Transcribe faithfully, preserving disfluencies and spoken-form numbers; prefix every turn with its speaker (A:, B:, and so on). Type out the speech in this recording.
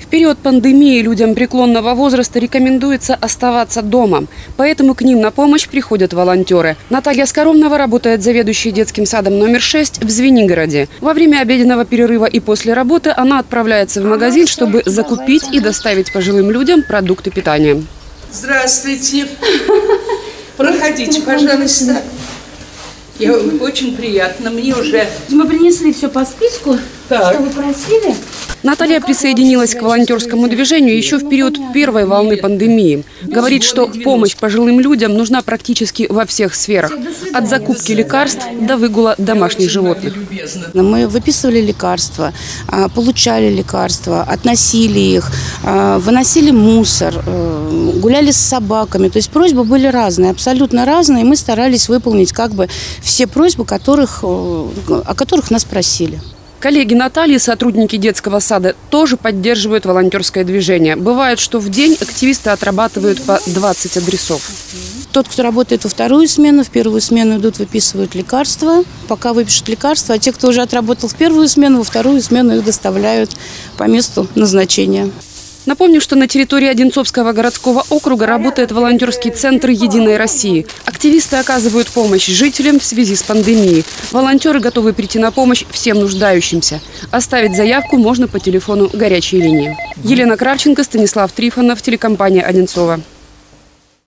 A: период пандемии людям преклонного возраста рекомендуется оставаться дома. Поэтому к ним на помощь приходят волонтеры. Наталья Скоромнова работает заведующей детским садом номер шесть в Звенигороде. Во время обеденного перерыва и после работы она отправляется в магазин, чтобы закупить и доставить пожилым людям продукты питания.
B: Здравствуйте. Проходите, пожалуйста. Я, очень приятно. Мне уже...
C: Мы принесли все по списку,
B: так.
C: что вы просили.
A: Наталья присоединилась к волонтерскому движению еще в период первой волны пандемии. Говорит, что помощь пожилым людям нужна практически во всех сферах. От закупки лекарств до выгула домашних животных.
D: Мы выписывали лекарства, получали лекарства, относили их, выносили мусор, гуляли с собаками. То есть просьбы были разные, абсолютно разные. И мы старались выполнить как бы все просьбы, которых, о которых нас просили.
A: Коллеги Натальи, сотрудники детского сада, тоже поддерживают волонтерское движение. Бывает, что в день активисты отрабатывают по двадцать адресов.
D: Тот, кто работает во вторую смену, в первую смену идут, выписывают лекарства, пока выпишут лекарства. А те, кто уже отработал в первую смену, во вторую смену их доставляют по месту назначения.
A: Напомню, что на территории Одинцовского городского округа работает волонтерский центр «Единой России». Активисты оказывают помощь жителям в связи с пандемией. Волонтеры готовы прийти на помощь всем нуждающимся. Оставить заявку можно по телефону горячей линии. Елена Кравченко, Станислав Трифонов, телекомпания «Одинцово».